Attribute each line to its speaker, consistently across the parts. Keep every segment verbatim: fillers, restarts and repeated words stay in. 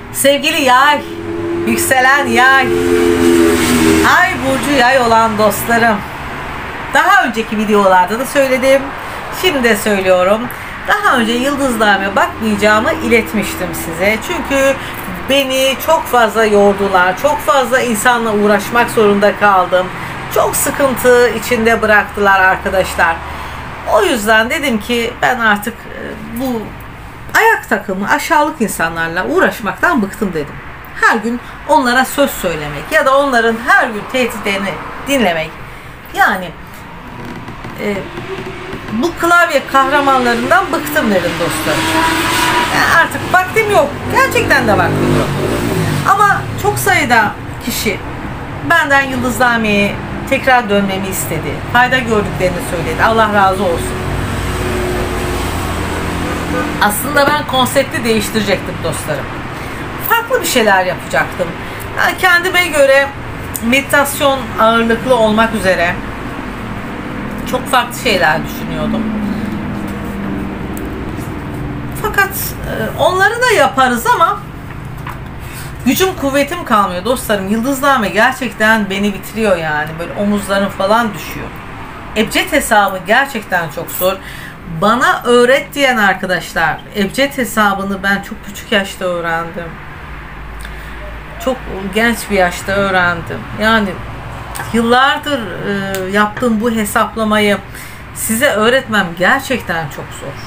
Speaker 1: Sevgili yay, yükselen yay, ay burcu yay olan dostlarım, daha önceki videolarda da söyledim, şimdi de söylüyorum. Daha önce yıldızlarıma bakmayacağımı iletmiştim size. Çünkü beni çok fazla yordular, çok fazla insanla uğraşmak zorunda kaldım. Çok sıkıntı içinde bıraktılar arkadaşlar. O yüzden dedim ki ben artık bu ayak takımı aşağılık insanlarla uğraşmaktan bıktım dedim. Her gün onlara söz söylemek ya da onların her gün tehditlerini dinlemek. Yani e, bu klavye kahramanlarından bıktım dedim dostlarım. Yani artık vaktim yok. Gerçekten de vaktim yok. Ama çok sayıda kişi benden yıldızlarmeye tekrar dönmemi istedi. Fayda gördüklerini söyledi. Allah razı olsun. Aslında ben konsepti değiştirecektim dostlarım. Farklı bir şeyler yapacaktım. Yani kendime göre meditasyon ağırlıklı olmak üzere çok farklı şeyler düşünüyordum. Fakat onları da yaparız ama gücüm kuvvetim kalmıyor dostlarım. Yıldızlarme gerçekten beni bitiriyor yani. Böyle omuzlarım falan düşüyor. Ebced hesabı gerçekten çok zor. Bana öğret diyen arkadaşlar, ebced hesabını ben çok küçük yaşta öğrendim. Çok genç bir yaşta öğrendim. Yani yıllardır e, yaptığım bu hesaplamayı size öğretmem gerçekten çok zor.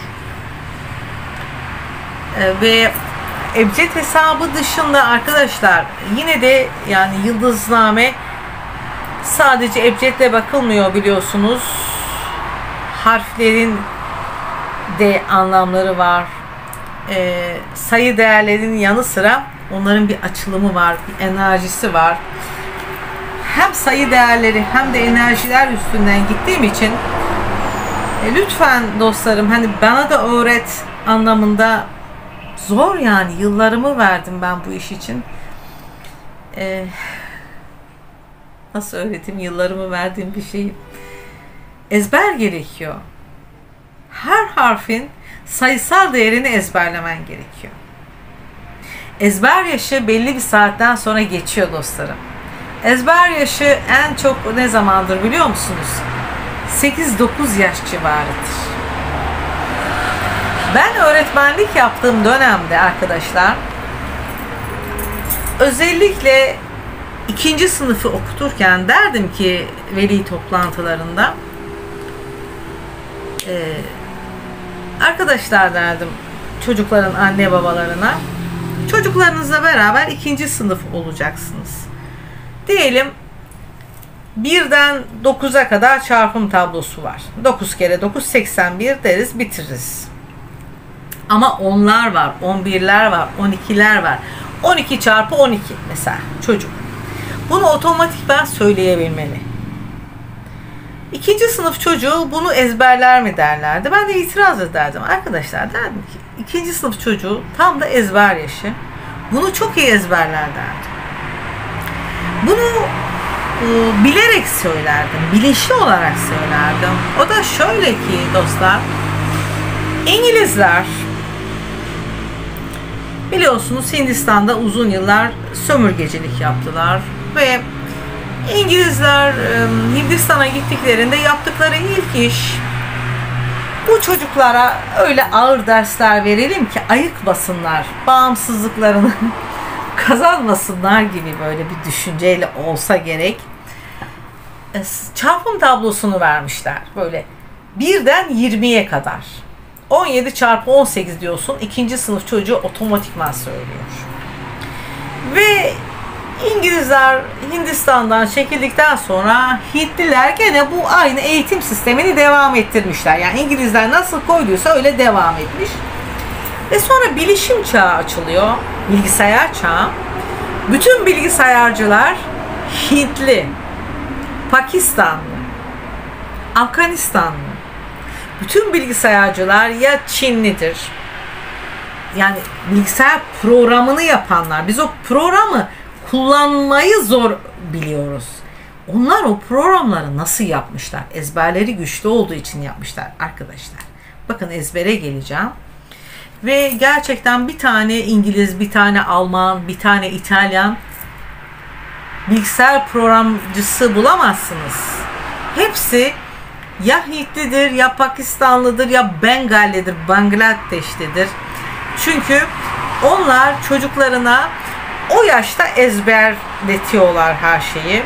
Speaker 1: E, ve ebced hesabı dışında arkadaşlar yine de yani yıldızname sadece ebcedle bakılmıyor biliyorsunuz. Harflerin de anlamları var. E, sayı değerlerinin yanı sıra onların bir açılımı var, bir enerjisi var. Hem sayı değerleri hem de enerjiler üstünden gittiğim için e, lütfen dostlarım hani bana da öğret anlamında zor yani. Yıllarımı verdim ben bu iş için. E, nasıl öğreteyim yıllarımı verdiğim bir şeyi? Ezber gerekiyor. Her harfin sayısal değerini ezberlemen gerekiyor. Ezber yaşı belli bir saatten sonra geçiyor dostlarım. Ezber yaşı en çok ne zamandır biliyor musunuz? sekiz dokuz yaş civarıdır. Ben öğretmenlik yaptığım dönemde arkadaşlar özellikle ikinci sınıfı okuturken derdim ki veli toplantılarında e, arkadaşlar derdim çocukların anne babalarına, çocuklarınızla beraber ikinci sınıf olacaksınız. Diyelim birden dokuza kadar çarpım tablosu var. dokuz kere dokuz seksen bir deriz, bitiririz. Ama onlar var, on birler var, on ikiler var. on iki çarpı on iki mesela çocuk. Bunu otomatik ben söyleyebilmeli. İkinci sınıf çocuğu bunu ezberler mi derlerdi. Ben de itiraz ederdim. Arkadaşlar derdim ki ikinci sınıf çocuğu tam da ezber yaşı. Bunu çok iyi ezberler derdim. Bunu e, bilerek söylerdim. Bilinçli olarak söylerdim. O da şöyle ki dostlar, İngilizler biliyorsunuz Hindistan'da uzun yıllar sömürgecilik yaptılar ve İngilizler Hindistan'a gittiklerinde yaptıkları ilk iş bu çocuklara öyle ağır dersler verelim ki ayıkmasınlar, bağımsızlıklarını kazanmasınlar gibi böyle bir düşünceyle olsa gerek. Çarpım tablosunu vermişler böyle birden yirmiye kadar. on yedi çarpı on sekiz diyorsun, ikinci sınıf çocuğu otomatikman söylüyor. Ve İngilizler Hindistan'dan çekildikten sonra Hintliler gene bu aynı eğitim sistemini devam ettirmişler. Yani İngilizler nasıl koyduysa öyle devam etmiş. Ve sonra bilişim çağı açılıyor. Bilgisayar çağı. Bütün bilgisayarcılar Hintli, Pakistanlı, Afganistanlı. Bütün bilgisayarcılar ya Çinlidir. Yani bilgisayar programını yapanlar. Biz o programı kullanmayı zor biliyoruz. Onlar o programları nasıl yapmışlar? Ezberleri güçlü olduğu için yapmışlar arkadaşlar. Bakın ezbere geleceğim. Ve gerçekten bir tane İngiliz, bir tane Alman, bir tane İtalyan bilgisayar programcısı bulamazsınız. Hepsi ya Hintlidir, ya Pakistanlıdır, ya Bengallidir, Bangladeşlidir. Çünkü onlar çocuklarına o yaşta ezberletiyorlar her şeyi.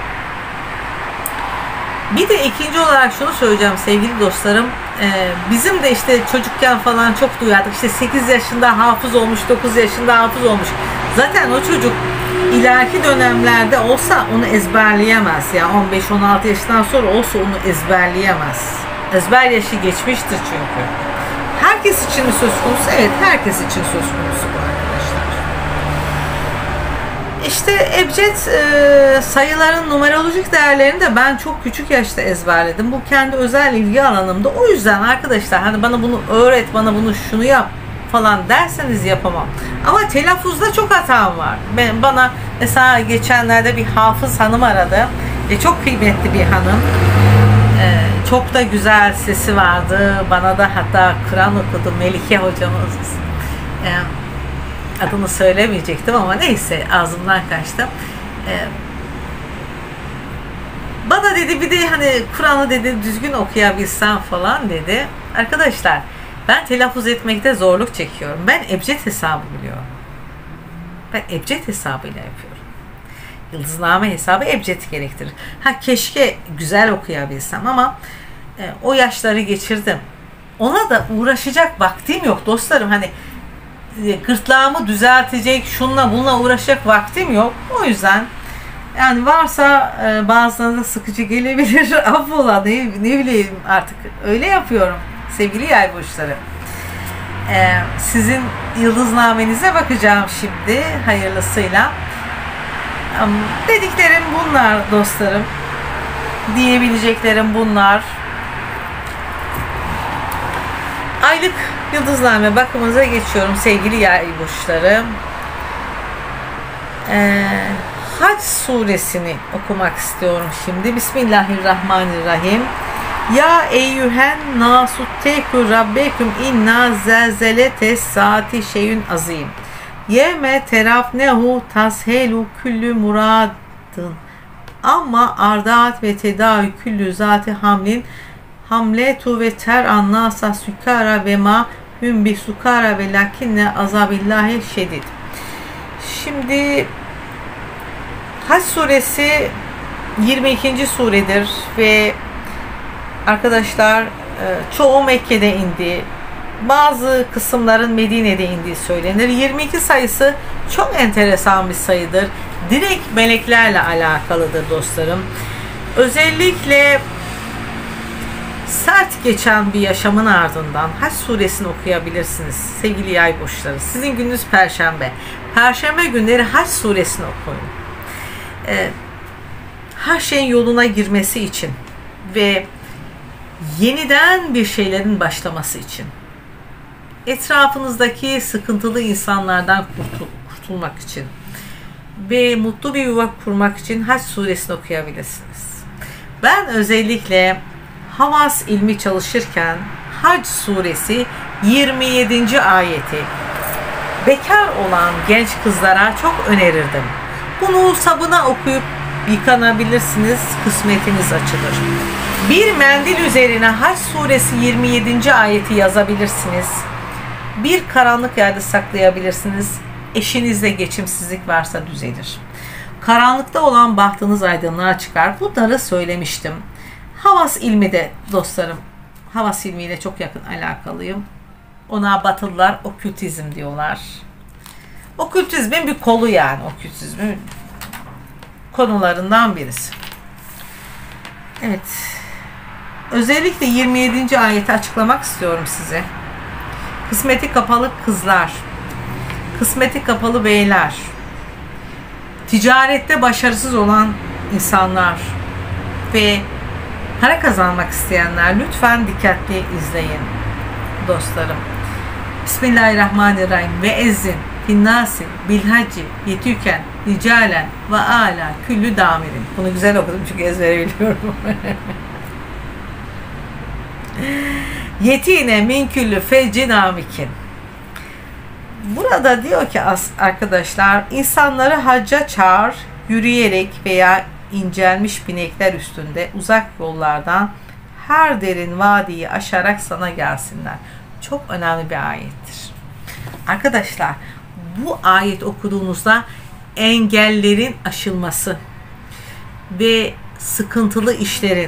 Speaker 1: Bir de ikinci olarak şunu söyleyeceğim sevgili dostlarım. Ee, bizim de işte çocukken falan çok duyardık. İşte sekiz yaşında hafız olmuş, dokuz yaşında hafız olmuş. Zaten o çocuk ileriki dönemlerde olsa onu ezberleyemez. Yani on beş on altı yaşından sonra olsa onu ezberleyemez. Ezber yaşı geçmiştir çünkü. Herkes için mi söz konusu? Evet, herkes için söz konusu bu arkadaşlar. İşte ebced e, sayıların numerolojik değerlerini de ben çok küçük yaşta ezberledim. Bu kendi özel ilgi alanımda. O yüzden arkadaşlar hani bana bunu öğret, bana bunu şunu yap falan derseniz yapamam. Ama telaffuzda çok hatam var. Ben, bana mesela geçenlerde bir hafız hanım aradı. E, çok kıymetli bir hanım. E, çok da güzel sesi vardı. Bana da hatta Kur'an okudu Melike hocamız. E, adını söylemeyecektim ama neyse ağzımdan kaçtı. E, bana dedi bir de hani Kur'an'ı dedi düzgün okuyabilsem falan dedi. Arkadaşlar ben telaffuz etmekte zorluk çekiyorum. Ben ebced hesabı biliyorum. Ben ebced hesabıyla yapıyorum. Yıldızname hesabı ebced gerektirir. Ha keşke güzel okuyabilsem ama e, o yaşları geçirdim. Ona da uğraşacak vaktim yok dostlarım. Hani e, gırtlağımı düzeltecek, şunla bununla uğraşacak vaktim yok. O yüzden yani varsa e, bazılarına sıkıcı gelebilir. Affola ne, ne bileyim artık öyle yapıyorum. Sevgili yay burçları. Ee, sizin yıldıznamenize bakacağım şimdi hayırlısıyla. Dediklerim bunlar dostlarım. Diyebileceklerim bunlar. Aylık yıldızname bakımıza geçiyorum sevgili yay burçları. Ee, Hac suresini okumak istiyorum şimdi. Bismillahirrahmanirrahim. Ya eyyühen nasutteku rabbeküm inna zelzelete saati şeyün azim. Yeme terafnehu tashelu küllü muradın. Ama ardaat ve tedavi küllü zati hamlin hamletu ve ter annasa sükara ve ma hüm bi sukara ve lakinne azabillahi şedid. Şimdi Hac suresi yirmi ikinci suredir ve arkadaşlar çoğu Mekke'de indi. Bazı kısımların Medine'de indiği söylenir. yirmi iki sayısı çok enteresan bir sayıdır. Direkt meleklerle alakalıdır dostlarım. Özellikle sert geçen bir yaşamın ardından Hac suresini okuyabilirsiniz sevgili yay burçları. Sizin gününüz Perşembe. Perşembe günleri Hac suresini okuyun. Ee, her şeyin yoluna girmesi için ve yeniden bir şeylerin başlaması için. Etrafınızdaki sıkıntılı insanlardan kurtul kurtulmak için ve mutlu bir yuva kurmak için Hac suresini okuyabilirsiniz. Ben özellikle Havas ilmi çalışırken Hac suresi yirmi yedinci ayeti bekar olan genç kızlara çok önerirdim. Bunu sabuna okuyup yıkanabilirsiniz, kısmetiniz açılır. Bir mendil üzerine Hac suresi yirmi yedinci ayeti yazabilirsiniz. Bir karanlık yerde saklayabilirsiniz. Eşinizle geçimsizlik varsa düzelir. Karanlıkta olan bahtınız aydınlığa çıkar. Bunları söylemiştim. Havas ilmi de dostlarım, Havas ilmiyle çok yakın alakalıyım. Ona Batılılar okültizm diyorlar. Okültizmin bir kolu yani. Okültizmin konularından birisi. Evet. Özellikle yirmi yedinci ayeti açıklamak istiyorum size. Kısmeti kapalı kızlar, kısmeti kapalı beyler, ticarette başarısız olan insanlar ve para kazanmak isteyenler lütfen dikkatli izleyin dostlarım. Bismillahirrahmanirrahim. Ve ezzin finnâsi bilhacci yetüken ricalen ve âlâ küllü damirin. Bunu güzel okudum çünkü ezbere biliyorum. Yetine min küllü feccin amikin. Burada diyor ki arkadaşlar, insanları hacca çağır, yürüyerek veya incelmiş binekler üstünde uzak yollardan her derin vadiyi aşarak sana gelsinler. Çok önemli bir ayettir. Arkadaşlar, bu ayet okuduğunuzda engellerin aşılması ve sıkıntılı işlerin,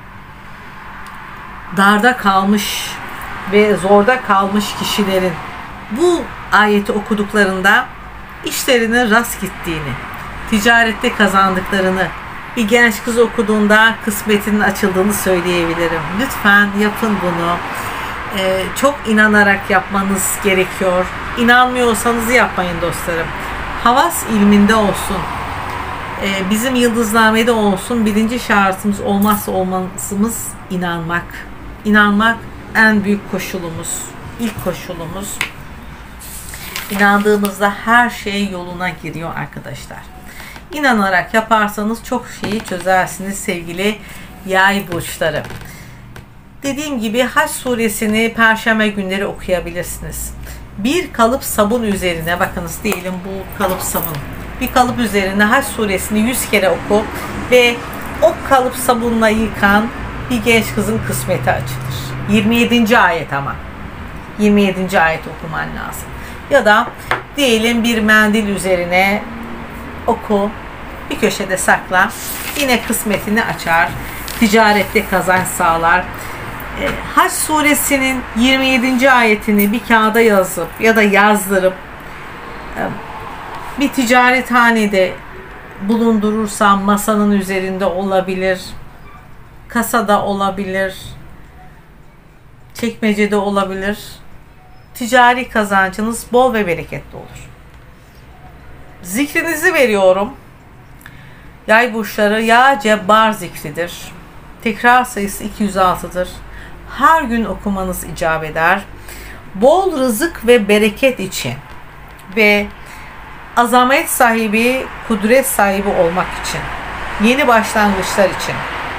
Speaker 1: darda kalmış ve zorda kalmış kişilerin bu ayeti okuduklarında işlerine rast gittiğini, ticarette kazandıklarını, bir genç kız okuduğunda kısmetinin açıldığını söyleyebilirim. Lütfen yapın bunu. Ee, çok inanarak yapmanız gerekiyor. İnanmıyorsanız yapmayın dostlarım. Havas ilminde olsun. Ee, bizim yıldıznamede olsun. Birinci şartımız, olmazsa olmazımız inanmak. İnanmak en büyük koşulumuz. İlk koşulumuz. İnandığımızda her şey yoluna giriyor arkadaşlar. İnanarak yaparsanız çok şeyi çözersiniz sevgili yay burçları. Dediğim gibi Hac suresini perşembe günleri okuyabilirsiniz. Bir kalıp sabun üzerine, bakınız diyelim bu kalıp sabun. Bir kalıp üzerine Hac suresini yüz kere oku ve o kalıp sabunla yıkan bir genç kızın kısmeti açılır. yirmi yedinci ayet ama. yirmi yedinci ayet okuman lazım. Ya da diyelim bir mendil üzerine oku, bir köşede sakla, yine kısmetini açar, ticarette kazanç sağlar. E, Hac suresinin yirmi yedinci ayetini bir kağıda yazıp ya da yazdırıp e, bir ticarethanede bulundurursam masanın üzerinde olabilir, kasada olabilir, çekmecede olabilir. Ticari kazancınız bol ve bereketli olur. Zikrinizi veriyorum. Yay burçları, ya Cebbar zikridir. Tekrar sayısı iki yüz altıdır. Her gün okumanız icap eder. Bol rızık ve bereket için ve azamet sahibi, kudret sahibi olmak için, yeni başlangıçlar için,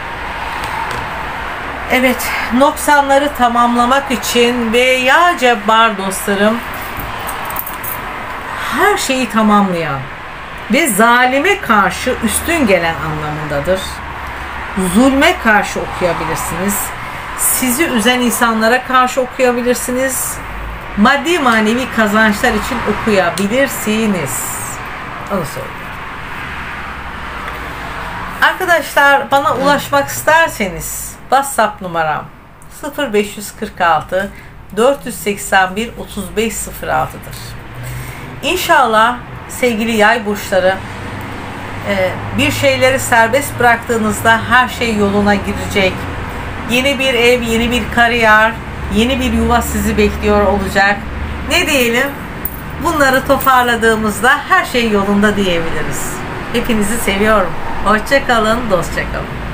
Speaker 1: evet, noksanları tamamlamak için ve ya Cebbar dostlarım, her şeyi tamamlayan ve zalime karşı üstün gelen anlamındadır. Zulme karşı okuyabilirsiniz. Sizi üzen insanlara karşı okuyabilirsiniz. Maddi manevi kazançlar için okuyabilirsiniz. Onu söyleyeyim. Arkadaşlar, bana ulaşmak isterseniz WhatsApp numaram sıfır beş kırk altı dört seksen bir otuz beş sıfır altı'dır. İnşallah sevgili yay burçları, bir şeyleri serbest bıraktığınızda her şey yoluna girecek. Yeni bir ev, yeni bir kariyer, yeni bir yuva sizi bekliyor olacak. Ne diyelim? Bunları toparladığımızda her şey yolunda diyebiliriz. Hepinizi seviyorum. Hoşça kalın, dostça kalın.